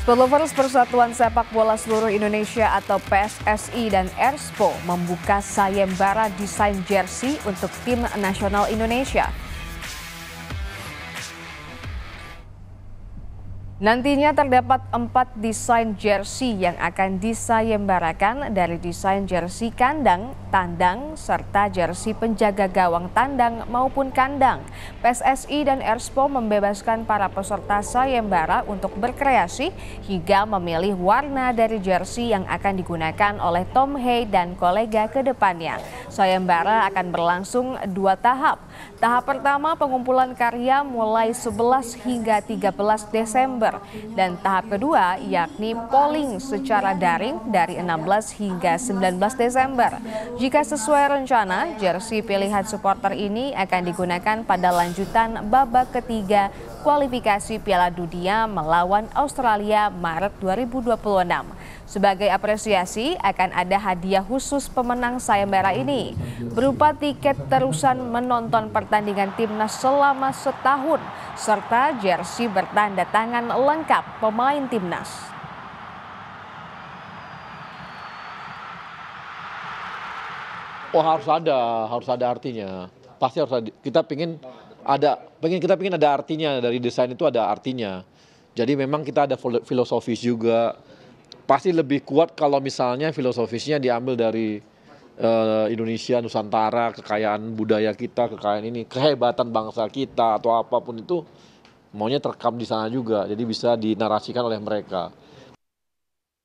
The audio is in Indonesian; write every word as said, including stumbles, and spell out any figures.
Followers Persatuan Sepak Bola Seluruh Indonesia atau P S S I dan Erspo membuka sayembara desain jersey untuk tim nasional Indonesia. Nantinya terdapat empat desain jersey yang akan disayembarakan, dari desain jersey kandang, tandang, serta jersey penjaga gawang tandang maupun kandang. P S S I dan Erspo membebaskan para peserta sayembara untuk berkreasi hingga memilih warna dari jersey yang akan digunakan oleh Tom Hey dan kolega ke depannya. Sayembara akan berlangsung dua tahap. Tahap pertama pengumpulan karya mulai sebelas hingga tiga belas Desember. Dan tahap kedua yakni polling secara daring dari enam belas hingga sembilan belas Desember. Jika sesuai rencana, jersey pilihan supporter ini akan digunakan pada lanjutan babak ketiga kualifikasi Piala Dunia melawan Australia Maret dua ribu dua puluh enam. Sebagai apresiasi akan ada hadiah khusus pemenang sayembara ini berupa tiket terusan menonton pertandingan timnas selama setahun serta jersey bertanda tangan lengkap pemain timnas. Oh, harus ada, harus ada artinya. Pasti harus ada. Kita pengen ada, pengen kita pengen ada artinya, dari desain itu ada artinya. Jadi memang kita ada filosofis juga. Pasti lebih kuat kalau misalnya filosofisnya diambil dari uh, Indonesia, Nusantara, kekayaan budaya kita, kekayaan ini, kehebatan bangsa kita atau apapun itu maunya terekam di sana juga. Jadi bisa dinarasikan oleh mereka.